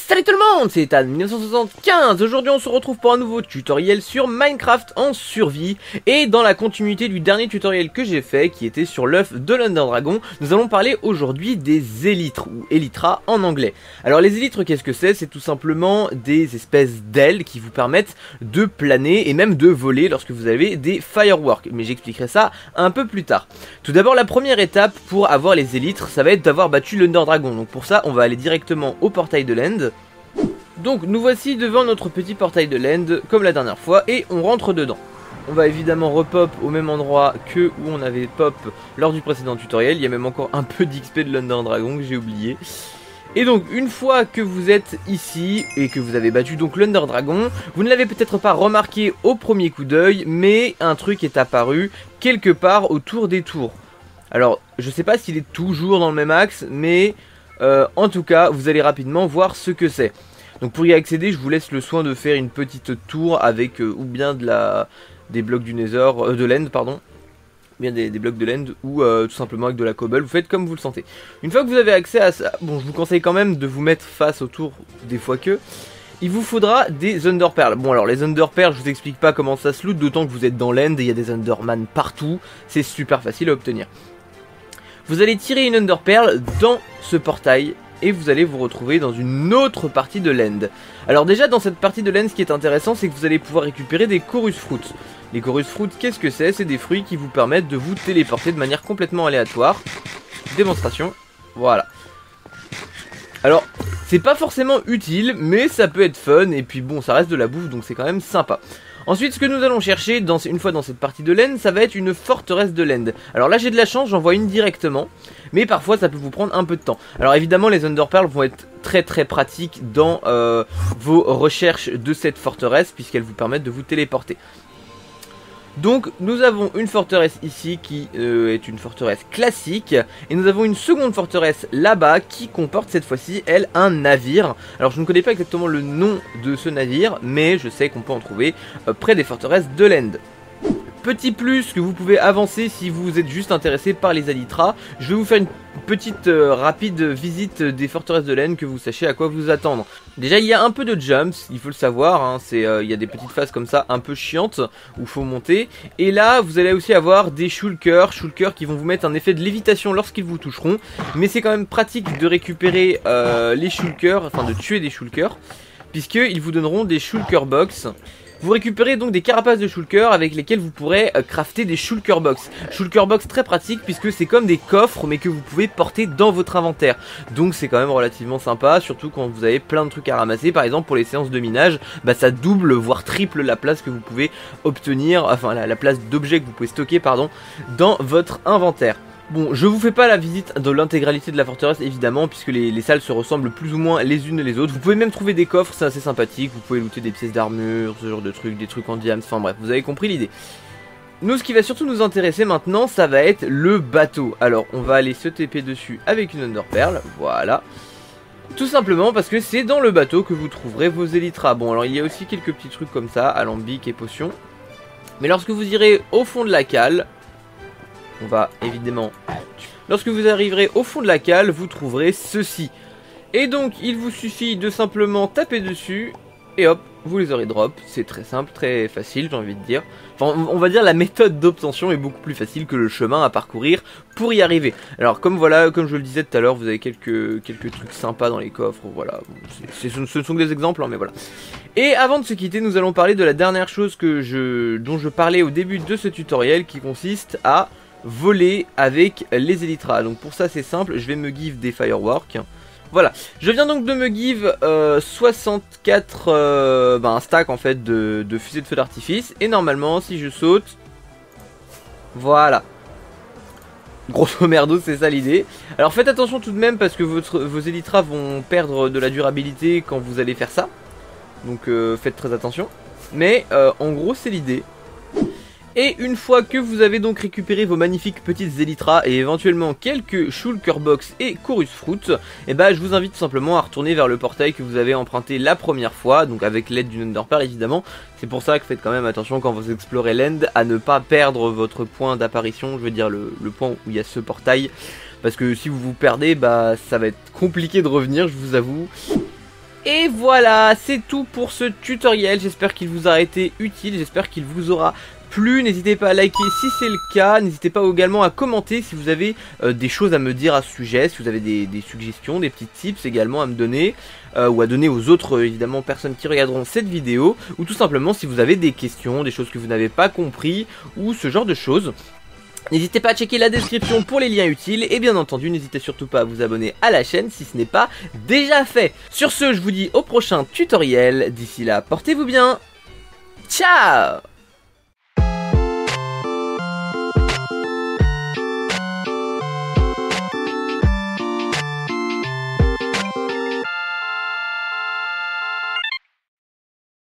Salut tout le monde, c'est Ethan 1975. Aujourd'hui on se retrouve pour un nouveau tutoriel sur Minecraft en survie. Et dans la continuité du dernier tutoriel que j'ai fait, qui était sur l'œuf de l'Under Dragon, nous allons parler aujourd'hui des élytres, ou Elytra en anglais. Alors les élytres, qu'est-ce que c'est? C'est tout simplement des espèces d'ailes qui vous permettent de planer et même de voler lorsque vous avez des fireworks. Mais j'expliquerai ça un peu plus tard. Tout d'abord, la première étape pour avoir les élytres, ça va être d'avoir battu l'Under Dragon. Donc pour ça, on va aller directement au portail de l'End. Donc nous voici devant notre petit portail de l'End comme la dernière fois et on rentre dedans. On va évidemment repop au même endroit que où on avait pop lors du précédent tutoriel. Il y a même encore un peu d'XP de l'Under Dragon que j'ai oublié. Et donc une fois que vous êtes ici et que vous avez battu donc l'Under Dragon, vous ne l'avez peut-être pas remarqué au premier coup d'œil, mais un truc est apparu quelque part autour des tours. Alors je sais pas s'il est toujours dans le même axe, mais en tout cas vous allez rapidement voir ce que c'est. Donc pour y accéder, je vous laisse le soin de faire une petite tour avec ou bien des blocs du Nether, de l'End pardon, bien des blocs de l'End ou tout simplement avec de la cobble. Vous faites comme vous le sentez. Une fois que vous avez accès à ça, bon, je vous conseille quand même de vous mettre face au tour des fois que. Il vous faudra des Underpearls. Bon alors les Underpearls, je vous explique pas comment ça se loot, d'autant que vous êtes dans l'End et il y a des Underman partout. C'est super facile à obtenir. Vous allez tirer une Underpearl dans ce portail et vous allez vous retrouver dans une autre partie de l'End. Alors déjà dans cette partie de l'End, ce qui est intéressant, c'est que vous allez pouvoir récupérer des Chorus Fruits. Les Chorus Fruits, qu'est-ce que c'est? C'est des fruits qui vous permettent de vous téléporter de manière complètement aléatoire. Démonstration, voilà. Alors, c'est pas forcément utile, mais ça peut être fun, et puis bon, ça reste de la bouffe, donc c'est quand même sympa. Ensuite, ce que nous allons chercher, une fois dans cette partie de l'End, ça va être une forteresse de l'End. Alors là, j'ai de la chance, j'en vois une directement, mais parfois ça peut vous prendre un peu de temps. Alors évidemment, les Underpearls vont être très pratiques dans vos recherches de cette forteresse, puisqu'elles vous permettent de vous téléporter. Donc nous avons une forteresse ici qui est une forteresse classique, et nous avons une seconde forteresse là-bas qui comporte cette fois-ci, elle, un navire. Alors je ne connais pas exactement le nom de ce navire, mais je sais qu'on peut en trouver près des forteresses de l'End. Petit plus que vous pouvez avancer si vous êtes juste intéressé par les Elytra, je vais vous faire une petite rapide visite des forteresses de l'End, que vous sachiez à quoi vous attendre. Déjà il y a un peu de jumps, il faut le savoir, hein, il y a des petites phases comme ça un peu chiantes où il faut monter. Et là vous allez aussi avoir des shulkers qui vont vous mettre un effet de lévitation lorsqu'ils vous toucheront. Mais c'est quand même pratique de récupérer les shulkers, enfin de tuer des shulkers, puisqu'ils vous donneront des shulker box. Vous récupérez donc des carapaces de shulker avec lesquelles vous pourrez crafter des shulker box. Shulker box très pratique puisque c'est comme des coffres mais que vous pouvez porter dans votre inventaire. Donc c'est quand même relativement sympa, surtout quand vous avez plein de trucs à ramasser. Par exemple pour les séances de minage, bah ça double voire triple la place que vous pouvez obtenir, enfin la place d'objets que vous pouvez stocker pardon, dans votre inventaire. Bon, je vous fais pas la visite de l'intégralité de la forteresse évidemment, puisque les salles se ressemblent plus ou moins les unes les autres. Vous pouvez même trouver des coffres, c'est assez sympathique, vous pouvez looter des pièces d'armure, ce genre de trucs, des trucs en diams, enfin bref, vous avez compris l'idée. Nous, ce qui va surtout nous intéresser maintenant, ça va être le bateau. Alors, on va aller se TP dessus avec une Underpearl, voilà. Tout simplement parce que c'est dans le bateau que vous trouverez vos Elytra. Bon, alors il y a aussi quelques petits trucs comme ça, alambic et potions. Mais lorsque vous irez au fond de la cale, on va évidemment... Lorsque vous arriverez au fond de la cale, vous trouverez ceci. Et donc, il vous suffit de simplement taper dessus, et hop, vous les aurez drop. C'est très simple, très facile, j'ai envie de dire. Enfin, on va dire la méthode d'obtention est beaucoup plus facile que le chemin à parcourir pour y arriver. Alors, comme voilà, comme je le disais tout à l'heure, vous avez quelques trucs sympas dans les coffres, voilà. Ce ne sont que des exemples, hein, mais voilà. Et avant de se quitter, nous allons parler de la dernière chose dont je parlais au début de ce tutoriel, qui consiste à voler avec les Elytra. Donc pour ça c'est simple, je vais me give des fireworks. Voilà, je viens donc de me give 64 un stack en fait de fusées de feu d'artifice. Et normalement si je saute, voilà, grosso merdo c'est ça l'idée. Alors faites attention tout de même parce que vos Elytra vont perdre de la durabilité quand vous allez faire ça. Donc faites très attention. Mais en gros c'est l'idée. Et une fois que vous avez donc récupéré vos magnifiques petites Elytra et éventuellement quelques shulker box et chorus fruits, et bah je vous invite tout simplement à retourner vers le portail que vous avez emprunté la première fois, donc avec l'aide d'une Underpearl évidemment. C'est pour ça que faites quand même attention quand vous explorez l'End à ne pas perdre votre point d'apparition, je veux dire le point où il y a ce portail, parce que si vous vous perdez, bah ça va être compliqué de revenir, je vous avoue. Et voilà, c'est tout pour ce tutoriel, j'espère qu'il vous aura été utile, j'espère qu'il vous aura plu. N'hésitez pas à liker si c'est le cas, n'hésitez pas également à commenter si vous avez des choses à me dire à ce sujet, si vous avez des suggestions, des petits tips également à me donner, ou à donner aux autres évidemment personnes qui regarderont cette vidéo, ou tout simplement si vous avez des questions, des choses que vous n'avez pas compris, ou ce genre de choses. N'hésitez pas à checker la description pour les liens utiles et bien entendu n'hésitez surtout pas à vous abonner à la chaîne si ce n'est pas déjà fait. Sur ce, je vous dis au prochain tutoriel, d'ici là portez-vous bien, ciao!